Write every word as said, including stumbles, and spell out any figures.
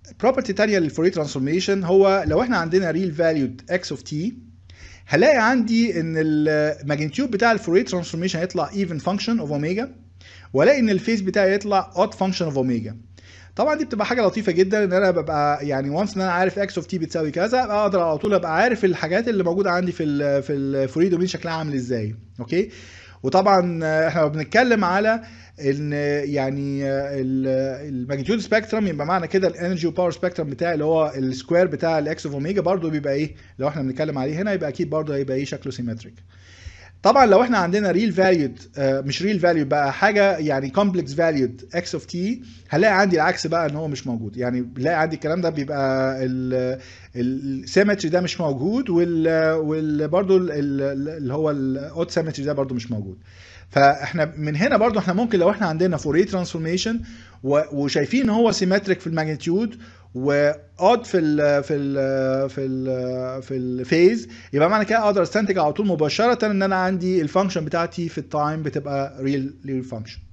بروبرتي تانية للفوريه ترانسفورميشن هو لو احنا عندنا ريل فاليود اكس اوف تي، هلاقي عندي ان الماجنتيود بتاع الفوريه ترانسفورميشن هيطلع ايفن فانكشن اوف اوميجا، والاقي ان الفيز بتاعي يطلع اود فانكشن اوف اوميجا. طبعا دي بتبقى حاجه لطيفه جدا ان انا ببقى يعني وانس ان انا عارف اكس اوف تي بتساوي كذا، اقدر على طول ابقى عارف الحاجات اللي موجوده عندي في ال في الفوريه دومين شكلها عامل ازاي. اوكي. وطبعا احنا بنتكلم على ان يعني الماجنتيود سبيكترم، يبقى معنى كده الانرجي وباور سبيكترم بتاعي اللي هو السكوير بتاع الاكس اوف اوميجا برضو بيبقى ايه، لو احنا بنتكلم عليه هنا يبقى اكيد برضو هيبقى ايه شكله سيمتريك. طبعا لو احنا عندنا ريل فاليود مش ريل فاليود بقى حاجه يعني كومبلكس فاليود اكس اوف تي، هنلاقي عندي العكس بقى ان هو مش موجود. يعني بنلاقي عندي الكلام ده بيبقى السيمتري ده مش موجود، وال وال برضه اللي هو الاود سيمتري ده برضه مش موجود. فاحنا من هنا برضه احنا ممكن لو احنا عندنا فوريه ترانسفورميشن وشايفين ان هو سيمتريك في الماجنتيود واود في ال في ال في ال في الفيز، يبقى معنى كده اقدر استنتج على طول مباشره ان انا عندي الفانكشن بتاعتي في التايم بتبقى ريل ريل فانكشن.